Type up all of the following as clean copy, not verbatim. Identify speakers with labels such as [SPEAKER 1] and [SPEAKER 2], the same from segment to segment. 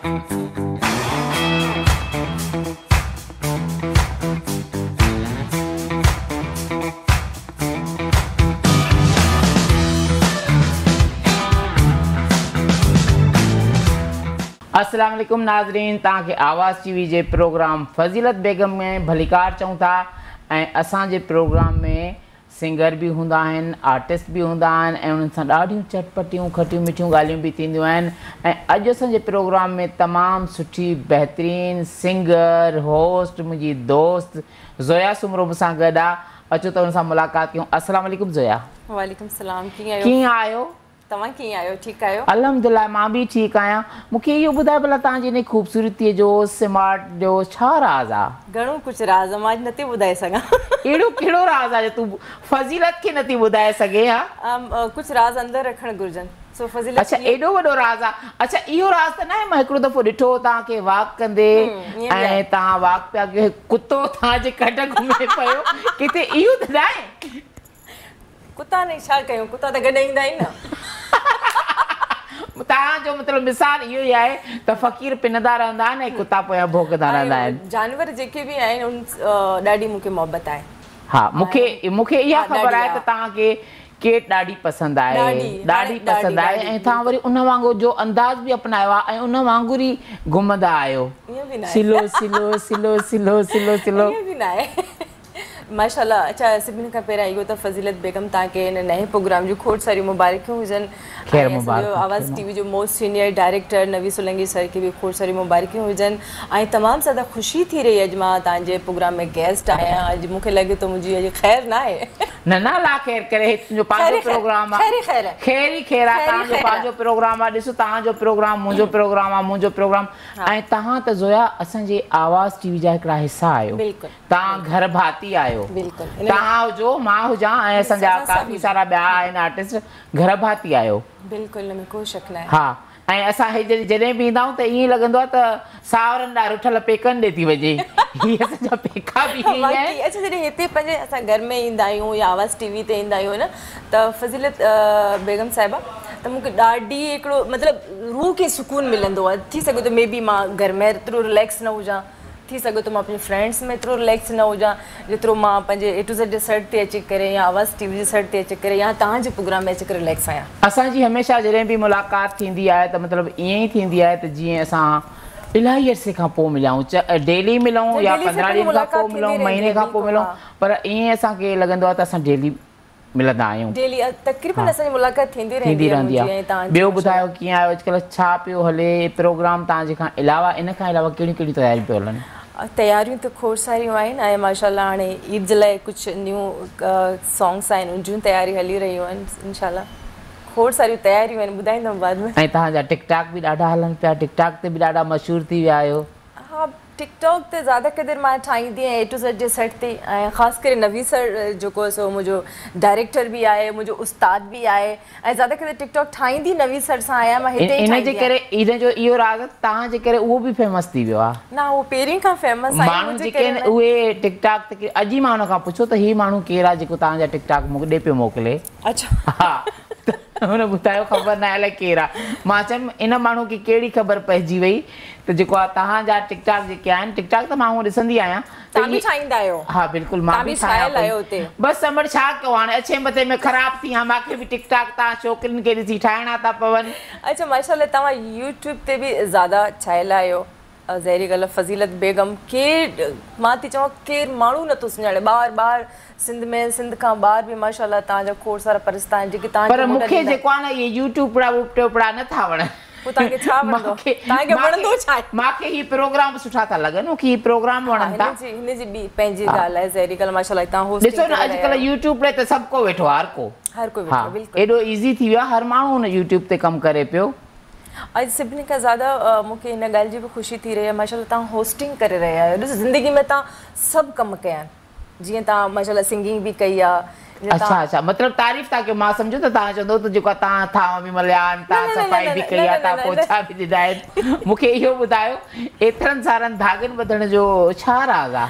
[SPEAKER 1] अस्सलाम वालेकुम नाज़रीन, तव्हांखे आवाज़ टीवी जे प्रोग्राम फ़ज़ीलत बेगम में भलीकार चऊं था। ऐं असांजे प्रोग्राम में सिंगर भी हूंदा आहिनि, आर्टिस्ट भी हूंदा आहिनि ऐं उन्हनि सां ॾाढियूं चटपटियूं खटियूं मिठियूं ॻाल्हियूं भी थींदियूं आहिनि। ऐं अॼु असांजे प्रोग्राम में तमामु सुठी बहितरीन सिंगर होस्ट मुंहिंजी दोस्त ज़ोया सुमरो मूंसां गॾु आहे। अचो त हुन सां मुलाक़ात कयूं। अस्सलाम वालेकुम ज़ोया।
[SPEAKER 2] वालेकुम सलाम।
[SPEAKER 1] कीअं आहियो?
[SPEAKER 2] तव्हां कीअं आहियो? ठीकु आहियो?
[SPEAKER 1] अल्हम्दुलिल्लाह मां भी ठीकु आहियां। मूंखे इहो ॿुधायो भला तव्हांजी इन ख़ूबसूरतीअ जो स्मार्ट जो छा राज़ आहे?
[SPEAKER 2] घणो कुझु राज़ आहे, मां नथी ॿुधाए सघां।
[SPEAKER 1] अहिड़ो कहिड़ो राज़ आहे जो तूं फ़ज़ीलत खे नथी ॿुधाए सघे? हा,
[SPEAKER 2] कुझु राज़ अंदरि रखणु घुरिजनि। सो फ़ज़ीलत
[SPEAKER 1] अच्छा, एॾो वॾो राज़ आहे। अच्छा, इहो राज़ त न आहे? मां हिकिड़ो दफ़ो ॾिठो तव्हांखे वॉक कंदे ऐं तव्हां वॉक पिया कयो, कुतो तव्हांजे कढ घुमे पियो, किथे इहो त न आहे?
[SPEAKER 2] कुता ने छा कयूं, कुता त गॾु ईंदा आहिनि न।
[SPEAKER 1] तव्हांजो मतिलबु मिसाल इहो ई आहे त फ़क़ीर पिनंदा रहंदा आहिनि ऐं कुता पोयां भौंकदा रहंदा आहिनि।
[SPEAKER 2] जानवर जेके बि आहिनि उन ॾाढी मूंखे मोहबत आहे।
[SPEAKER 1] हा, मूंखे इहा ख़बर आहे त तव्हांखे केट ॾाढी पसंदि आहे, ॾाढी पसंदि आहे ऐं तव्हां वरी उन वांगुरु जो अंदाज़ बि अपनायो आहे ऐं उन वांगुरु ई घुमंदा आहियो। सिलो सिलो सिलो सिलो सिलो सिलो
[SPEAKER 2] माशाल्लाह। अच्छा, सभिनी खां पहिरियां इहो त फ़ज़ीलत बेगम तव्हांखे हिन नए प्रोग्राम जूं खोड़ सारियूं मुबारकियूं हुजनि। आवाज़ टीवी जो मोस्ट सीनियर डायरेक्टर नवी सोलंकी सर खे बि खोड़ सारियूं मुबारकियूं हुजनि। ऐं तमामु ज़्यादा ख़ुशी थी रही अॼु मां तव्हांजे प्रोग्राम में गेस्ट आहियां। अॼु मूंखे लॻे थो मुंहिंजी अॼु ख़ैर न आहे।
[SPEAKER 1] न न, ला ख़ैर करे, तुंहिंजो पंहिंजो प्रोग्राम आहे, ख़ैर ई ख़ैर आहे। तव्हांजो पंहिंजो प्रोग्राम आहे। ॾिसो, तव्हांजो प्रोग्राम, मुंहिंजो प्रोग्राम आहे, मुंहिंजो प्रोग्राम। ऐं तव्हां त ज़ोया असांजे आवाज़ टीवी जा हिकिड़ा हिसा आहियो। तव्हां घर भाती आहियो। तव्हां हुजो, मां हुजां ऐं असांजा काफ़ी सारा ॿिया आहिनि आर्टिस्ट, घर भाती आहियो। बिल्कुलु, हिन में कोई शक न आहे। हा, ऐं असां जॾहिं बि ईंदा आहियूं त ईअं लॻंदो आहे त सावरनि ॾांहुं रुठल पेकनि ॾे थी वञे। हीअ असांजा पेका बि आहिनि।
[SPEAKER 2] अच्छा, जॾहिं हिते पंहिंजे असां घर में ईंदा आहियूं या आवाज़ टीवी ते ईंदा आहियूं न, त फ़ज़ीलत बेगम साहिबा त मूंखे ॾाढी हिकिड़ो मतिलबु रूह खे सुकून मिलंदो आहे। थी सघे थो मे बी मां घर में एतिरो रिलैक्स न हुजां, थी सघे थो मां पंहिंजे फ्रेंड्स में एतिरो रिलैक्स न हुजां जेतिरो मां पंहिंजे A to Z जे सेट ते अची करे या आवाज़ टीवी जे सेट ते अची करे या तव्हांजे प्रोग्राम में अची करे रिलैक्स आहियां।
[SPEAKER 1] असांजी हमेशह जॾहिं बि मुलाक़ात थींदी आहे त मतिलबु ईअं ई थींदी आहे त जीअं असां इलाही अरसे खां पोइ मिलूं, डेली मिलूं या 15 ॾींहंनि खां पोइ मिलूं, महीने खां पोइ मिलूं, पर ईअं असांखे लॻंदो आहे त असां डेली मिलंदा आहियूं।
[SPEAKER 2] डेली तक़रीबन असांजी मुलाक़ात थींदी रहंदी आहे।
[SPEAKER 1] ॿियो ॿुधायो कीअं आहियो? अॼुकल्ह छा पियो हले प्रोग्राम तव्हांजे खां अलावा? इन खां अलावा कहिड़ियूं कहिड़ियूं तयारियूं पियो हलनि?
[SPEAKER 2] तयारियूं त खोड़ सारियूं आहिनि ऐं माशाल्लाह हाणे ईद जे लाइ कुझु न्यू सॉन्ग्स आहिनि, उन जूं तयारियूं हली रहियूं आहिनि। इंशाल्लाह खोड़ सारियूं तयारियूं आहिनि, ॿुधाईंदमि बाद में।
[SPEAKER 1] ऐं तव्हांजा टिकटॉक बि ॾाढा हलनि पिया, टिकटॉक ते बि ॾाढा मशहूरु थी विया आहियो।
[SPEAKER 2] हा, टिकटॉक ते ज़्यादा क़दुरु मां ठाहींदी आहियां A to Z जे सेट ते। ऐं ख़ासि करे नवी सर जेको आहे सो मुंहिंजो डायरेक्टर बि आहे, मुंहिंजो उस्ताद बि आहे ऐं ज़्यादा करे टिकटॉक ठाहींदी नवी सर सां आहियां मां। हिते
[SPEAKER 1] इन जे करे इन जो इहो राज़ तव्हां जे करे उहो बि फेमस थी वियो आहे न?
[SPEAKER 2] उहो पहिरीं खां फेमस आहे।
[SPEAKER 1] माण्हू जेके आहिनि उहे टिकटॉक ते अॼु ई मां हुन खां पुछो त हीउ माण्हू केरु आहे जेको तव्हांजा टिकटॉक मूंखे ॾे पियो मोकिले।
[SPEAKER 2] अच्छा,
[SPEAKER 1] हा, हुन ॿुधायो ख़बर न आहे अलाए केरु आहे। मां चयमि इन माण्हू खे कहिड़ी ख़बर पइजी वई त जेको आहे तव्हांजा टिकटॉक जेके आहिनि, टिकटॉक त मां ॾिसंदी आहियां।
[SPEAKER 2] तव्हां बि ठाहींदा आहियो?
[SPEAKER 1] हा बिल्कुलु, मां बि ठाहियां। बसि समझ छा कयो हाणे, अछे मथे में ख़राबु थी आहे। मूंखे बि टिकटॉक तव्हां छोकिरियुनि खे ॾिसी ठाहिणा था पवनि। अच्छा,
[SPEAKER 2] माशाल्लाह तव्हां यूट्यूब ते बि ज़्यादा छायल आहियो। ज़ाहिरी ॻाल्हि आहे, फ़ज़ीलत बेगम केरु, मां थी चवां केरु माण्हू नथो सुञाणे। ॿार सिंध में, सिंध खां ॿाहिरि बि माशाल्लाह तव्हांजा खोड़ सारा परिस्ता आहिनि जेके तव्हां।
[SPEAKER 1] पर मूंखे जेको आहे न इहे यूट्यूब टियोपड़ा नथा वणनि।
[SPEAKER 2] तव्हांखे छा वणंदो? तव्हांखे वणंदो छा आहे?
[SPEAKER 1] मूंखे ही प्रोग्राम सुठा था लॻनि, मूंखे ही प्रोग्राम वणनि था।
[SPEAKER 2] हिनजी ॿी पंहिंजी ॻाल्हि आहे। ज़ाहिरी ॻाल्हि माशाल्लाह तव्हां होस्ट
[SPEAKER 1] ॾिसो न, अॼुकल्ह यूट्यूब ते सभु को वेठो आहे, हर को वेठो। बिल्कुलु एॾो ईज़ी थी वियो आहे, हर माण्हू हुन यूट्यूब ते कमु करे पियो।
[SPEAKER 2] अॼु सभिनी खां ज़्यादा मूंखे हिन ॻाल्हि जी बि ख़ुशी थी रही आहे माशाल्लाह तव्हां होस्टिंग करे रहिया आहियो। ॾिसो, ज़िंदगी में तव्हां सभु कमु कया आहिनि। जीअं तव्हां माशाल्लाह सिंगिंग बि कई आहे।
[SPEAKER 1] अच्छा, मतिलबु तारीफ़ था कयो। मां सम्झो त तव्हां चवंदो त जेको तव्हां थांव बि मलिया आहिनि, तव्हां सफ़ाई बि कई आहे, तव्हां पोछा बि ॾिना आहिनि। मूंखे इहो ॿुधायो, एतिरनि सारनि धागनि ॿधण जो छा राज़ आहे?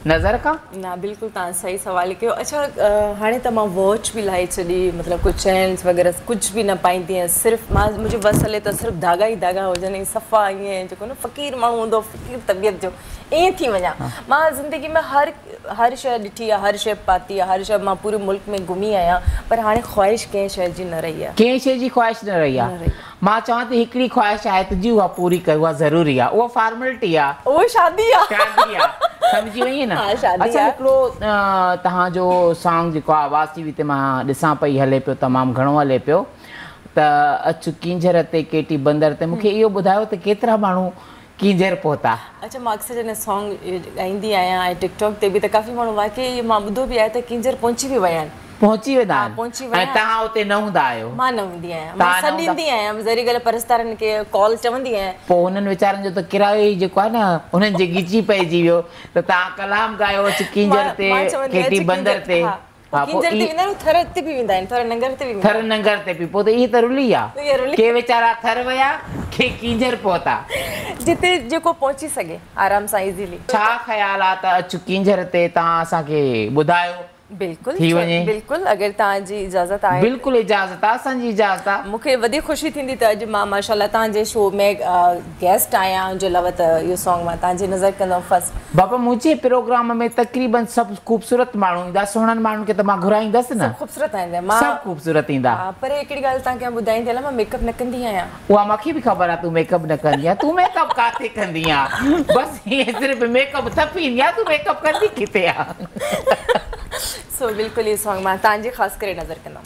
[SPEAKER 1] नज़र का
[SPEAKER 2] ना बिल्कुल ता सही सवाल कयो। अच्छा हाणे त मां वॉच भी लाई छडी, मतलब कुछ चैन्स वगैरह कुछ भी न पाईंदी है, सिर्फ मां मुझे बस हले त सिर्फ धागा ही धागा हो जने, सफ़ा ये जो न फकीर माण्हू हूंदो, फकीर तबियत जो ए थी वञा। मां ज़िंदगी में हर शइ ॾिठी आहे, हर शइ पाती आहे, हर शइ मां पूरे मुल्क में घुमी आहियां, पर हाणे ख़्वाहिश कंहिं शइ जी न रही आहे,
[SPEAKER 1] कंहिं शइ जी ख़्वाहिश न रही आहे। मां चवां थी हिकिड़ी ख़्वाहिश आहे तुंहिंजी, उहा पूरी कर, उहा ज़रूरी आहे, उहा फॉर्मेलिटी आहे,
[SPEAKER 2] उहा शादी आहे।
[SPEAKER 1] शादी आहे, सम्झी वई न। अच्छा हिकिड़ो तव्हांजो सॉन्ग जेको आहे आवाज़ टीवी ते मां ॾिसां पई हले पियो, तमामु घणो हले पियो, त अचु किंजर ते केटी बंदर ते, मूंखे इहो ॿुधायो त केतिरा माण्हू किंजर पहुता। अच्छा
[SPEAKER 2] मां अक्सर जॾहिं सॉन्ग ॻाईंदी आहियां ऐं टिकटॉक ते बि त काफ़ी माण्हू वाकई मां ॿुधो बि आहे त किंजर पहुची बि विया आहिनि,
[SPEAKER 1] पहुची वेंदा आहिनि, ऐं तव्हां उते न हूंदा आहियो।
[SPEAKER 2] मां न हूंदी आहियां, मां सॾ ॾींदी आहियां, ज़री ॻाल्हि परस्तारनि खे कॉल चवंदी आहियां, पोइ हुननि वीचारनि जो त किरायो ई जेको आहे न उन्हनि जे गिची पइजी वियो, त तव्हां कलाम ॻायो अचु किंजर ते केटी बंदर ते, किंजर ते वेंदा आहिनि, थर ते बि वेंदा आहिनि, थर नंगर ते बि, थर नंगर ते बि, पोइ त इहे त रुली आहे, के वीचारा थर विया, के किंजर पहुता, जिते जेको पहुची सघे आराम सां इज़ीली। छा
[SPEAKER 1] ख़्याल आहे त अचु किंजर ते तव्हां असांखे ॿुधायो?
[SPEAKER 2] बिल्कुल थी वञे, बिल्कुल अगर ताजी इजाजत आहे, बिल्कुल इजाजत आहे, असांजी इजाजत आहे। मूंखे वधी खुशी थींदी त अॼु मां माशाल्लाह तव्हांजे शो में गेस्ट आहियां, जो लव त इहो सॉन्ग मां तव्हांजी नज़र कंदमि फर्स्ट।
[SPEAKER 1] बाबा मुंहिंजे प्रोग्राम में तक़रीबन सभु ख़ूबसूरत माण्हू ईंदा, सुहिणनि माण्हुनि खे त मां घुराईंदसि न,
[SPEAKER 2] ख़ूबसूरत ईंदा, मां
[SPEAKER 1] सभु ख़ूबसूरत ईंदा।
[SPEAKER 2] पर हिकिड़ी ॻाल्हि तव्हांखे ॿुधाईंदी हलां, मां मेकअप न कंदी आहियां।
[SPEAKER 1] उहा मूंखे बि ख़बर आहे तूं मेकअप न कंदी आहे, तूं मेकअप काथे कंदी आहे, बसि हीअं सिर्फ़ु मेकअप थपी ईंदी आहे, तूं मेकअप कंदी किथे आहे?
[SPEAKER 2] सो बिल्कुल ये सॉन्ग मां तव्हांजी ख़ासि करे नज़र कंदमि।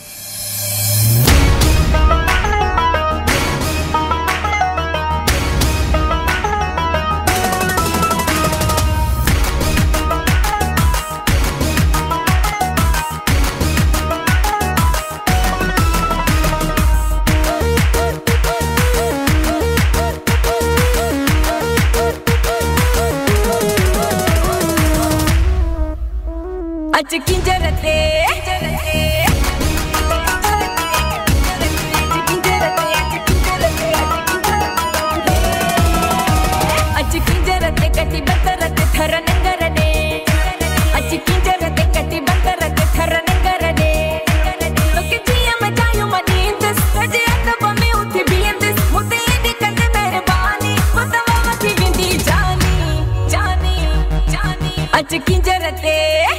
[SPEAKER 2] अच किंजर ते कटी बंदर ते थर नंगर दे, अच किंजर ते कटी बंदर ते थर नंगर दे, तोके जिया मचायो मनींदस, सजे अदब में उठी बींदस, मुते दी कंद मेहरबानी, मुतवा मथी विंदी जानी जानी जानी, अच किंजर ते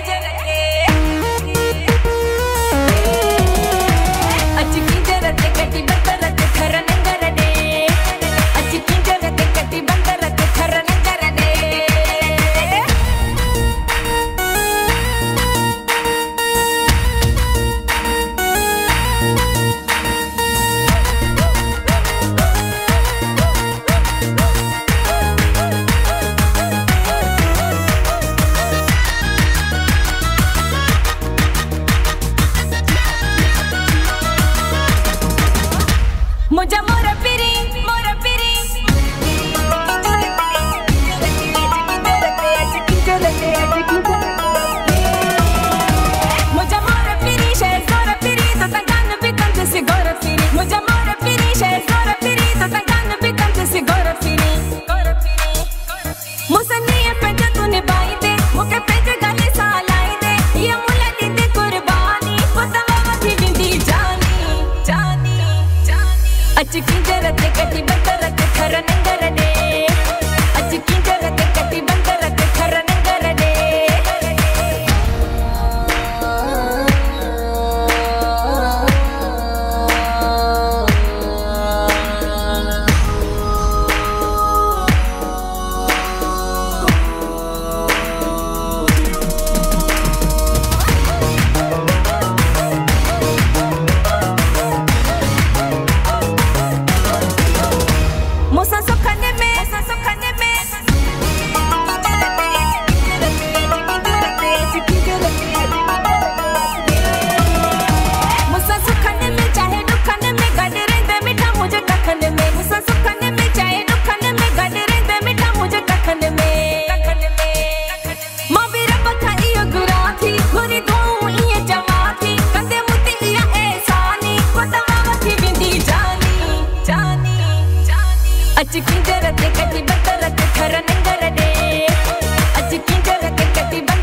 [SPEAKER 2] मुझे मोरा पिरी मुझे मोरा पिरी शहर गोरा पिरी तो तंगान भी कंध से गोरा पिरी, मुझे मोरा पिरी शहर गोरा पिरी तो तंगान भी कंध से गोरा पिरी, मुसन्नी पे जो तूने बाई दे, मुके पे जो गले सालाई दे, ये मुला दी दे कुर्बानी, मुतवा मथी विंदी जानी जानी जानी, अच किंजर ते कटी बंदर ते थर नंगर दे, अच किंजर ते कटी बंदर ते थर नंगर दे। मुसा सुखने में चाहे दुखने में गड रहंदे मिठा मुझे कखन में, मुसा सुखने में चाहे दुखने में गड रहंदे मिठा मुझे कखन में, मां भी रब खां इहो घुरां थी, घुरी दूं इएं चवां थी, कंदे मुते इहा एहसानी, मुतवा मथी विंदी जानी जानी जानी, अच किंजर ते कटी बंदर ते थर नंगर दे, अच किंजर ते कटी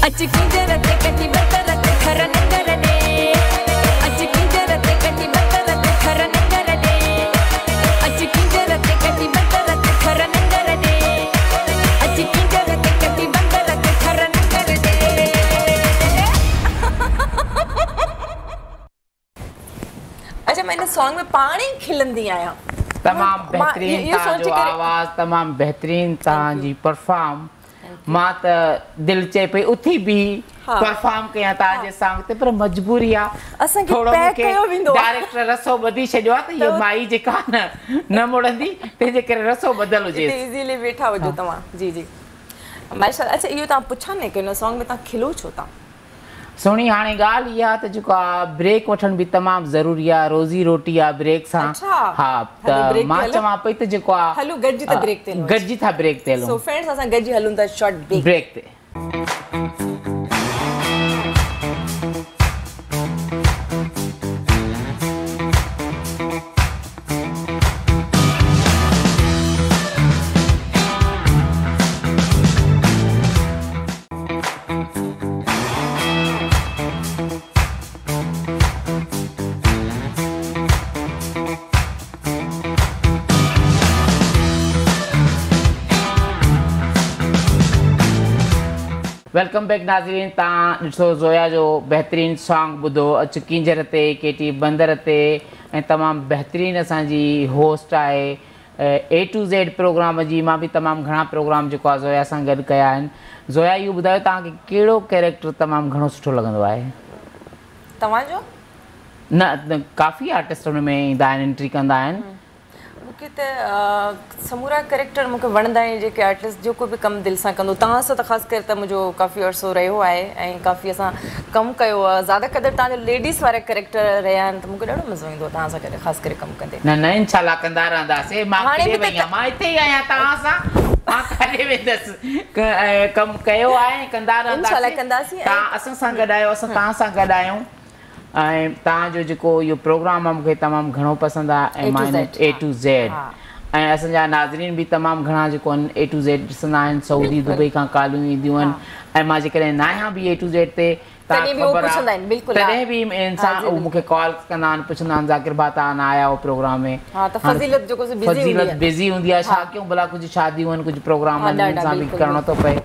[SPEAKER 2] अच्छा मैंने सॉन्ग में पानी खिलंदी आया
[SPEAKER 1] तमाम बेहतरीन ताजो आवाज तमाम बेहतरीन ताजी परफॉर्म मां त दिल चे पे उठी भी परफॉर्म कया ताजे सॉन्ग ते पर मजबूरी आ
[SPEAKER 2] असन के पैक कयो विंदो
[SPEAKER 1] डायरेक्टर रसो बदी छडियो त ये माई जे का न मोड़ंदी ते जे करे रसो बदल जे
[SPEAKER 2] इजीली बैठा हो जो तमा जी जी माशाल्लाह अच्छा यो ता पुछा ने के सॉन्ग में ता खिलो छो ता
[SPEAKER 1] सोनी हाने गाल या त जुका ब्रेक वठन भी तमाम जरूरी आ रोजी रोटी आ ब्रेक सा हां त मां चवा पई त जुका
[SPEAKER 2] हलो गड्जी त ब्रेक ते
[SPEAKER 1] गड्जी था ब्रेक ते लो
[SPEAKER 2] सो फ्रेंड्स असा गड्जी हलुन त शॉर्ट
[SPEAKER 1] ब्रेक ते वेलकम बैक नाज़रीन ता ॾिसो ज़ोया जो बेहतरीन सॉन्ग ॿुधो अच किंजर ते केटी बंदर ते ऐं तमामु बहितरीन असांजी होस्ट आहे A to Z प्रोग्राम जी मां बि तमामु घणा प्रोग्राम जेको आहे ज़ोया सां गॾु कया आहिनि ज़ोया इहो ॿुधायो तव्हांखे कहिड़ो कैरेक्टर तमामु घणो सुठो लॻंदो आहे
[SPEAKER 2] तव्हांजो
[SPEAKER 1] न काफ़ी आर्टिस्ट हुन में ईंदा आहिनि एंट्री कंदा आहिनि
[SPEAKER 2] मूंखे त समूरा कैरेक्टर मूंखे वणंदा आहिनि जेके आर्टिस्ट जेको बि कमु दिलि सां कंदो तव्हां सां त ख़ासि करे त मुंहिंजो काफ़ी अर्सो रहियो आहे ऐं काफ़ी असां कमु कयो आहे ज़्यादा क़दुरु तव्हांजो लेडीज़ वारा कैरेक्टर रहिया आहिनि त मूंखे ॾाढो मज़ो ईंदो तव्हां सां गॾु ख़ासि करे कमु कंदे
[SPEAKER 1] न इंशाल्लाह कंदा रहंदासीं मां हिते ई आहियां तव्हां सां मां करे वेंदसि कमु कयो आहे कंदा रहंदासीं तव्हां असां सां गॾु आहियो असां तव्हां सां गॾु आहियूं ऐं तव्हांजो जेको इहो प्रोग्राम आहे मूंखे तमामु घणो पसंदि आहे ऐं मां A to Z ऐं असांजा नाज़रीन बि तमामु घणा जेको आहिनि A to Z ॾिसंदा आहिनि सऊदी दुबई खां कॉलियूं ईंदियूं आहिनि ऐं मां जेकॾहिं न आहियां बि A to Z ते तॾहिं बि इंसान मूंखे कॉल कंदा आहिनि पुछंदा आहिनि ज़ाकिर भाउ तव्हां न आया हो प्रोग्राम में फज़ीलत बिज़ी हूंदी आहे छा कयूं भला कुझु शादियूं आहिनि कुझु प्रोग्राम आहिनि सां बि करिणो थो पए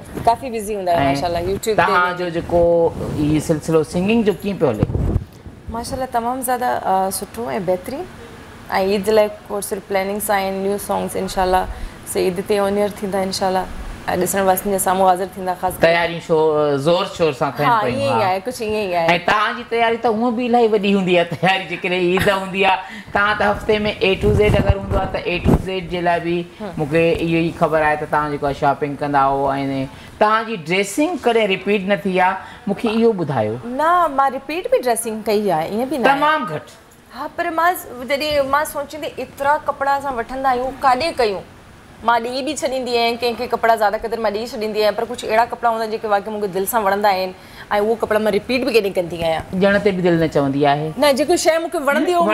[SPEAKER 1] तव्हांजो जेको इहो सिलसिलो सिंगिंग जो कीअं पियो हले
[SPEAKER 2] माशाल्लाह तमामु ज़्यादा सुठो ऐं बहितरीन ऐं ईद लाइ को सिर्फ़ु प्लैनिंग्स आहिनि न्यू सॉन्ग्स इंशाल्लाह से ईद ते ऑन एयर थींदा इंशाल्लाह ॾिसण वासनि जे साम्हूं हाज़िर थींदा ख़ासि तयारियूं ज़ोर शोर सां थियनि पियूं ईअं ई आहे कुझु ईअं ई आहे ऐं
[SPEAKER 1] तव्हांजी तयारी त हूअं बि इलाही वॾी हूंदी आहे तयारी जेकॾहिं ईद हूंदी आहे तव्हां त हफ़्ते में A to Z अगरि हूंदो आहे त A to Z जे लाइ बि मूंखे इहो ई ख़बर आहे त तव्हां जेको आहे शॉपिंग कंदा हो ऐं तव्हांजी ड्रेसिंग कॾहिं रिपीट न थी आहे मूंखे इहो ॿुधायो
[SPEAKER 2] न मां रिपीट बि ड्रेसिंग कई आहे ईअं बि न
[SPEAKER 1] तमामु घटि
[SPEAKER 2] हा पर मां जॾहिं मां सोचींदी एतिरा कपिड़ा असां वठंदा आहियूं काॾे कयूं मां ॾेई बि छॾींदी आहियां कंहिंखे कपिड़ा ज़्यादा क़दुरु मां ॾेई छॾींदी आहियां पर कुझु अहिड़ा कपिड़ा हूंदा आहिनि जेके वाक़ई मूंखे दिलि सां वणंदा आहिनि ऐं उहो कपिड़ा मां रिपीट बि केॾी कंदी आहियां
[SPEAKER 1] ॼण ते बि दिलि न चवंदी आहे
[SPEAKER 2] न जेको शइ मूंखे वणंदी आहे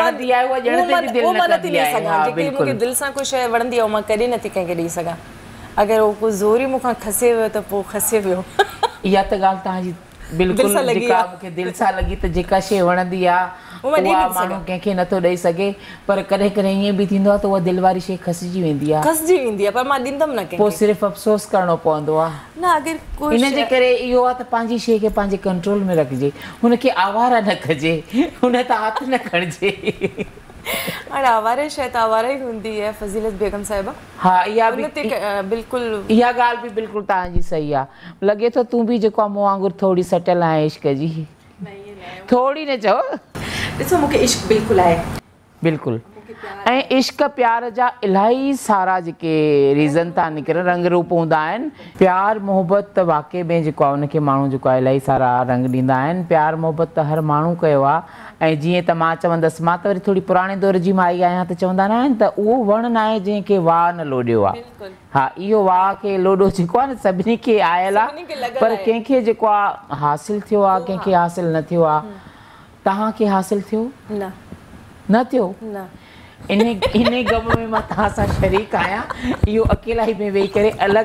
[SPEAKER 2] जेके मूंखे दिलि सां कोई शइ वणंदी आहे मां कॾहिं नथी कंहिंखे ॾेई सघां अगरि उहो को ज़ोर ई मूंखां खसे वियो त पोइ खसे वियो
[SPEAKER 1] इहा त ॻाल्हि तव्हांजी बिल्कुलु जेका मूंखे दिलि सां लॻी त जेका शइ वणंदी आहे उहा माण्हू कंहिंखे नथो ॾेई सघे पर कॾहिं कॾहिं ईअं बि थींदो आहे त उहा दिलि वारी शइ खसिजी वेंदी आहे
[SPEAKER 2] पर मां ॾींदमि न
[SPEAKER 1] पोइ सिर्फ़ु अफ़सोस करिणो पवंदो आहे
[SPEAKER 2] न अगरि
[SPEAKER 1] इन जे करे इहो आहे त पंहिंजी शइ खे पंहिंजे कंट्रोल में रखिजे हुनखे आवारा न कजे हुन त हथु न खणिजे
[SPEAKER 2] हाणे आवारे शइ त आवारा ई हूंदी आहे फज़ीलत बेगम साहिबा
[SPEAKER 1] हा इहा बि
[SPEAKER 2] बिल्कुलु
[SPEAKER 1] इहा ॻाल्हि बि बिल्कुलु तव्हांजी सही आहे लॻे थो तूं बि जेको आहे मूं वांगुरु थोरी सटल आहे इश्क जी थोरी न चओ
[SPEAKER 2] ॾिसो मूंखे इश्क बिल्कुलु आहे
[SPEAKER 1] बिल्कुलु ऐं इश्क प्यार जा इलाही सारा जेके रीज़न था निकिरनि रंग रूप हूंदा आहिनि प्यार मोहबत त वाक़ई में जेको आहे उनखे माण्हू जेको आहे इलाही सारा रंग ॾींदा आहिनि प्यार मोहबत त हर माण्हू कयो आहे ऐं जीअं त मां चवंदसि मां त वरी थोरी पुराणे दौर जी माई आहियां त चवंदा न आहिनि त उहो वणु न आहे जंहिंखे वाह न लोॾियो आहे हा इहो वाह खे लोॾो जेको आहे न सभिनी खे आयल आहे पर कंहिंखे जेको आहे हासिलु थियो आहे कंहिंखे हासिलु न थियो आहे तव्हांखे हासिलु थियो न थियो इन गम में मां तव्हां सां शरीक आहियां इहो अकेलाई में वेही करे अलॻि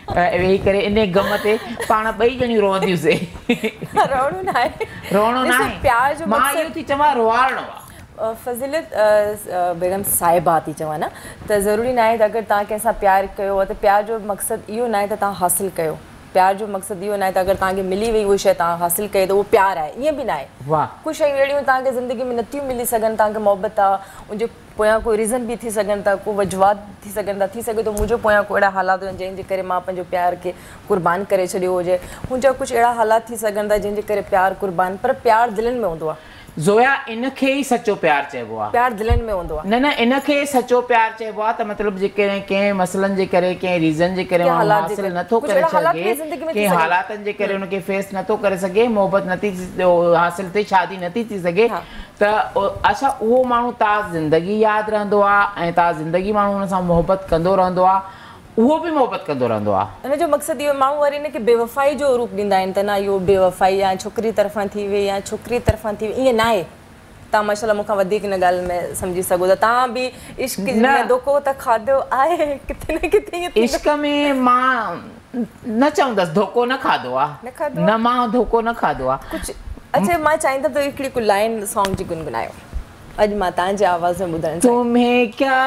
[SPEAKER 1] वेही करे इन गम ते पाण ॿई ॼणियूं रोअंदियूंसीं।
[SPEAKER 2] रोणो न आहे,
[SPEAKER 1] रोणो न आहे,
[SPEAKER 2] प्यार जो
[SPEAKER 1] मां इहो थी चवां रोआणो आहे।
[SPEAKER 2] फज़ीलत बेगम साहिबा थी चवां न, त ज़रूरी न आहे त अगरि तव्हां कंहिंसां प्यारु कयो त प्यार जो मक़सदु इहो न आहे त तव्हां हासिलु कयो। प्यार जो मक़सदु इहो न आहे त अगरि तव्हांखे मिली वई उहा शइ तव्हां हासिलु कयो त उहो प्यारु आहे, ईअं बि न आहे। कुझु शयूं अहिड़ियूं तव्हांखे ज़िंदगी में नथियूं मिली सघनि, तव्हांखे मोहबत आहे, उनजे पोयां कोई रीज़न बि थी सघनि था, को वजूहात थी सघनि था, थी सघे थो मुंहिंजो पोयां को अहिड़ा हालात हुजनि जंहिंजे करे मां पंहिंजो प्यार खे क़ुर्बान करे छॾियो हुजे, मुंहिंजा कुझु अहिड़ा हालात थी सघनि था जंहिंजे करे प्यारु क़ुर्बान, पर प्यारु दिलनि में हूंदो आहे।
[SPEAKER 1] ज़ोया इनखे ई सचो प्यार चइबो आहे।
[SPEAKER 2] प्यार दिलनि में हूंदो आहे।
[SPEAKER 1] न इनखे सचो प्यार चइबो आहे। त मतिलबु जेकॾहिं कंहिं मसइलनि जे करे कंहिं रीज़न जे करे माण्हू हासिलु नथो करे सघे, कंहिं हालातनि जे करे उनखे फेस नथो करे सघे, मोहबत नथी हासिलु थिए, शादी नथी थी सघे, त अच्छा उहो माण्हू तव्हां ज़िंदगी यादि रहंदो आहे ऐं तव्हां ज़िंदगी माण्हू हुन सां मोहबत कंदो रहंदो आहे, उहो बि मोहबत कंदो रहंदो आहे।
[SPEAKER 2] हिन जो मक़सदु इहो माण्हू वरी हिनखे बेवफ़ाई जो रूप ॾींदा आहिनि त न इहो बेवफ़ाई या छोकिरी तरफ़ां थी वई या छोकिरी तरफ़ां थी वई, ईअं न आहे। तव्हां माशाल्लाह मूंखां वधीक हिन ॻाल्हि में सम्झी सघो था। तव्हां बि इश्क में धोखो त खाधो आहे किथे न किथे।
[SPEAKER 1] इश्क में मां न चवंदसि धोखो न खाधो आहे, न मां धोखो न खाधो आहे कुझु।
[SPEAKER 2] अच्छा मां चाहींदमि त हिकिड़ी को लाइन सॉन्ग जी गुनगुनायो अॼु मां तव्हांजे आवाज़ में ॿुधणु।
[SPEAKER 1] तुम्हें क्या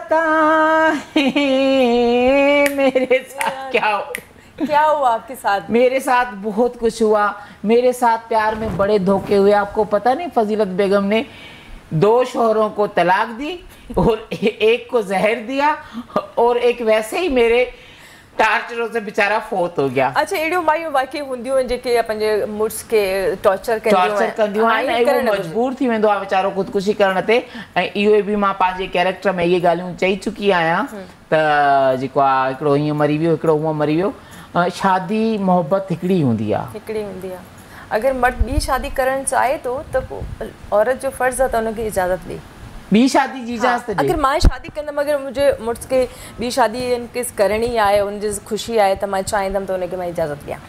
[SPEAKER 1] बताएं मेरे साथ
[SPEAKER 2] क्या हुआ आपके साथ?
[SPEAKER 1] मेरे साथ बहुत कुछ हुआ। मेरे साथ प्यार में बड़े धोखे हुए। आपको पता नहीं फजीलत बेगम ने 2 शौहरों को तलाक दी और एक को जहर दिया और एक वैसे ही मेरे टार्चरों से बेचारा फोत हो गया।
[SPEAKER 2] अच्छा एड़ियों मायूं वाकई हुंदियूं आहिनि जेके पंहिंजे मुड़ुस खे टॉर्चर कंदियूं
[SPEAKER 1] आहिनि ऐं उहो मजबूर थी वेंदो आहे वीचारो ख़ुदकुशी करण ते। ऐं इहो बि मां पंहिंजे कैरेक्टर में इहे ॻाल्हियूं चई चुकी आहियां त जेको आहे हिकिड़ो हीअं मरी वियो, हिकिड़ो हूअं मरी वियो। शादी मोहब्बत हिकिड़ी हूंदी आहे।
[SPEAKER 2] अगरि मर्द ॿी शादी करणु चाहे थो त पोइ औरत जो फ़र्ज़ु आहे त हुनखे इजाज़त ॾे
[SPEAKER 1] ॿी शादी जी इजाज़त ॾे।
[SPEAKER 2] अगरि मां शादी कंदमि, अगरि मुंहिंजे मुड़ुस खे ॿी शादी करणी आहे, हुनजी ख़ुशी आहे त मां चाहींदमि त हुनखे मां इजाज़त ॾियां।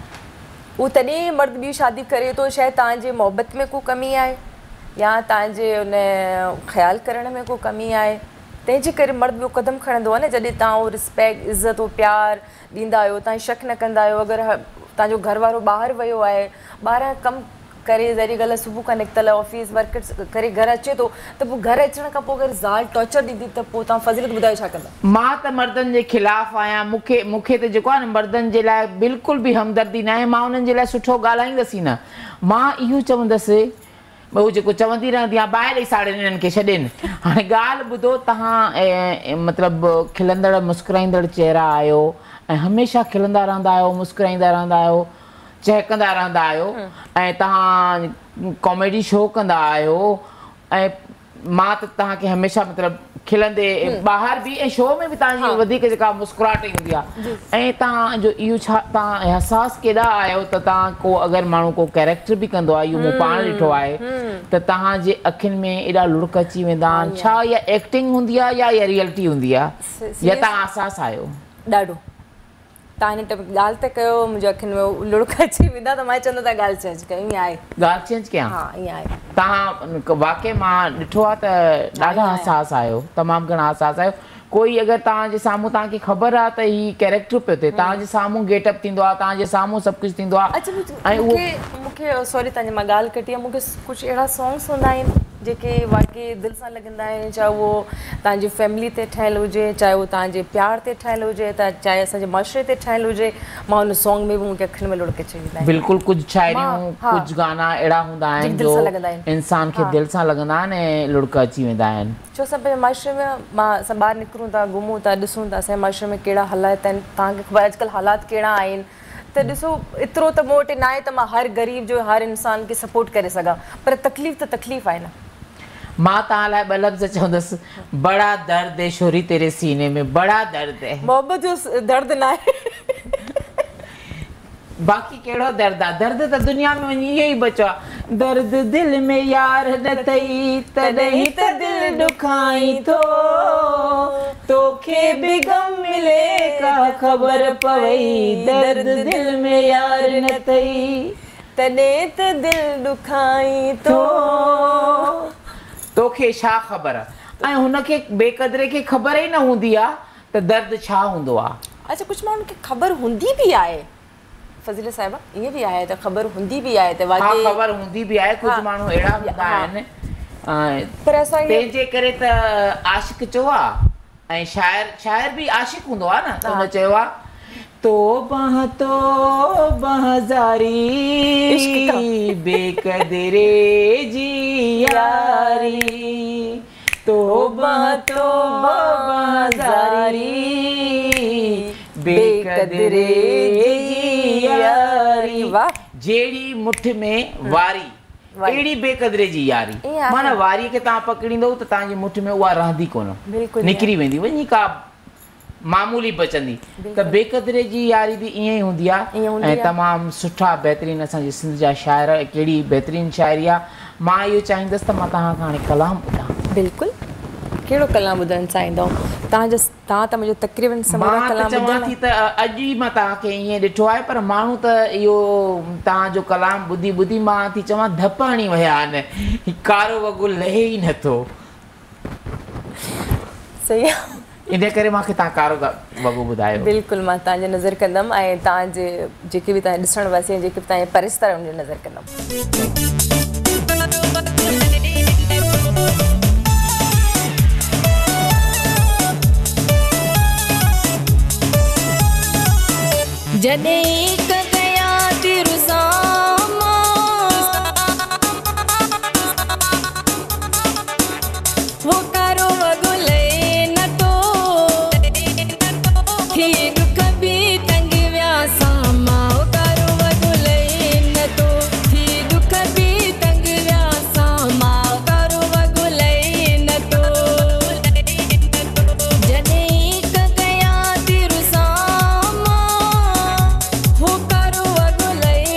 [SPEAKER 2] उहो तॾहिं मर्द ॿी शादी करे थो, शायदि तव्हांजे मोहबत में को कमी आहे या तव्हांजे हुन ख़्यालु करण में को कमी आहे, तंहिंजे करे मर्द ॿियो क़दम खणंदो आहे न। जॾहिं तव्हां उहो रिस्पेक्ट इज़त उहो प्यारु ॾींदा आहियो, तव्हां शक न कंदा आहियो। अगरि तव्हांजो घर वारो ॿाहिरि वियो आहे, ॿाहिरां कमु करे ज़री ॻाल्हि सुबुह खां निकितल ऑफिस वर्क करे घरु अचे थो, त पोइ घरु अचण खां पोइ अगरि ज़ाल टॉर्चर ॾींदी त पोइ तव्हां फज़ीलत ॿुधायो छा कंदा?
[SPEAKER 1] मां त मर्दनि जे ख़िलाफ़ु आहियां। मूंखे त जेको आहे न मर्दनि जे लाइ बिल्कुलु बि हमदर्दी न आहे। मां उन्हनि जे लाइ सुठो ॻाल्हाईंदसि ई न। मां इहो चवंदसि उहो जेको चवंदी रहंदी आहे ॿाहिरि ई साड़ियुनि हिननि खे छॾेनि। हाणे ॻाल्हि ॿुधो, तव्हां मतिलबु खिलंदड़ मुस्कुराईंदड़ चहिरा आहियो ऐं हमेशह खिलंदा रहंदा आहियो, मुस्कुराईंदा रहंदा आहियो, चहकंदा रहंदा आहियो ऐं तव्हां कॉमेडी शो कंदा आहियो ऐं मां त तव्हांखे हमेशह मतिलबु खिलंदे ॿाहिरि बि ऐं शो में बि तव्हांजी वधीक जेका मुस्कुराहट ईंदी आहे। ऐं तव्हांजो इहो छा तव्हां अहसासु केॾा आहियो त तव्हां को अगरि माण्हू को कैरेक्टर बि कंदो आहे, इहो मूं पाण ॾिठो आहे, त तव्हांजे अखियुनि में एॾा लुड़क अची वेंदा आहिनि। छा इहा एक्टिंग हूंदी आहे या इहा रियलिटी हूंदी आहे या तव्हां अहसासु आहियो?
[SPEAKER 2] ॾाढो तव्हां हिन ॻाल्हि त कयो, मुंहिंजे अखियुनि में लुड़क अची वेंदा त मां चवंदा त ॻाल्हि चेंज कयो। ईअं आहे,
[SPEAKER 1] ॻाल्हि चेंज कयां?
[SPEAKER 2] हा ईअं आहे।
[SPEAKER 1] तव्हां वाक़ई मां ॾिठो आहे त ॾाढा हसास आहियो, तमामु घणा हसास आहियो। कोई अगरि तव्हांजे साम्हूं तव्हांखे ख़बर आहे त हीउ कैरेक्टर पियो थिए, तव्हांजे साम्हूं गेटअप थींदो आहे, तव्हांजे साम्हूं सभु कुझु थींदो आहे।
[SPEAKER 2] ऐं मूंखे सॉरी तव्हांजी मां ॻाल्हि कटी आहे, मूंखे कुझु अहिड़ा सॉन्ग्स हूंदा आहिनि जेके वाक़ई दिलि सां लॻंदा आहिनि, चाहे उहो तव्हांजी फैमिली ते ठहियलु हुजे, चाहे उहो तव्हांजे प्यार ते ठहियलु हुजे, त चाहे असांजे मुआशरे ते ठहियलु हुजे, मां हुन सॉन्ग में बि मूंखे अखियुनि में लुड़क अची वेंदा आहिनि।
[SPEAKER 1] बिल्कुुलु कुझु शाइरियूं, कुझु गाना अहिड़ा हूंदा आहिनि जो इंसान खे दिलि सां लॻंदा आहिनि ऐं लुड़क अची वेंदा आहिनि।
[SPEAKER 2] छो असां पंहिंजे मुआशरे में असां ॿाहिरि निकिरूं था, घुमूं था, ॾिसूं था असांजे मुआशरे में कहिड़ा हालात आहिनि, तव्हांखे ख़बर अॼुकल्ह हालात कहिड़ा आहिनि। त ॾिसो एतिरो त मूं वटि न आहे त मां हर ग़रीब जो हर इंसान खे सपोर्ट करे सघां, पर तकलीफ़ त तकलीफ़ आहे न।
[SPEAKER 1] मां तव्हां लाइ 2 लफ़्ज़ चवंदसि, बड़ा दर्द है छोरी तेरे सीने में, बड़ा दर्द है।
[SPEAKER 2] मोहब्बत जो दर्द न आहे,
[SPEAKER 1] बाक़ी कहिड़ो दर्द आहे? दर्द त दुनिया में वञी इहो ई बचो आहे। दर्द दिल में यार न अथई तॾहिं त दिल ॾुखाई थो, तोखे बि गम मिले का ख़बर पवई, दर्द दिल में यार न अथई
[SPEAKER 2] तॾहिं त दिल ॾुखाई थो।
[SPEAKER 1] तोखे छा ख़बर? ऐं हुनखे बेक़दरे खे ख़बर ई न हूंदी आहे त दर्द छा हूंदो आहे।
[SPEAKER 2] अच्छा कुछ माण्हुनि खे ख़बर हूंदी बि आहे फज़ीला साहिबा, ईअं बि आहे त ख़बर हूंदी बि आहे त
[SPEAKER 1] वाक़ई ख़बर हूंदी बि आहे, कुझु माण्हू अहिड़ा हूंदा आहिनि
[SPEAKER 2] पर असां
[SPEAKER 1] तंहिंजे करे त आशिक़ चयो आहे ऐं शाइर बि आशिक़ हूंदो आहे न, त हुन चयो आहे तोबा ज़ारी बेक़दरे जी यारी, तोबा ज़ारी बेक़दरे जी यारी, जहिड़ी मुठ में वारी अहिड़ी बेक़दरे जी यारी। माना वारीअ खे तव्हां पकड़ींदव त तव्हांजी मुठ में उहा रहंदी कोन, निकिरी वेंदी, वञी का मामूली बचंदी। त बेक़दरे जी यारी बि ईअं ई हूंदी आहे ऐं तमामु सुठा बहितरीनु असांजे सिंध जा शाइर, कहिड़ी बहितरीनु शाइरी आहे। मां इहो चाहींदसि त मां तव्हां खां हाणे कलाम ॿुधां।
[SPEAKER 2] बिल्कुलु, कहिड़ो कलाम ॿुधणु चाहींदव तव्हां त मुंहिंजो तक़रीबन
[SPEAKER 1] मां चवां थी त अॼु ई मां तव्हांखे ईअं ॾिठो आहे, पर माण्हू त इहो तव्हांजो कलाम ॿुधी ॿुधी मां थी चवां धप हणी विया आहिनि, कारो वॻो लहे ई नथो।
[SPEAKER 2] सही आहे,
[SPEAKER 1] इन करे मूंखे तव्हां कारो वॻो ॿुधायो।
[SPEAKER 2] बिल्कुलु, मां तव्हांजे नज़र कंदमि ऐं तव्हांजे जेके बि तव्हां ॾिसण वासी जेके बि तव्हांजे परिस्तर उन नज़र कंदमि। जॾहिं कया तिरुसामा वो कारो वॻो लहे नथो, थी दुख बि तंग विया सामा, वो कारो वॻो लहे नथो, थी दुख बि तंग विया सामा, कारो वॻो लहे नथो। जॾहिं कया तिरुसामा वो कारो वॻो लहे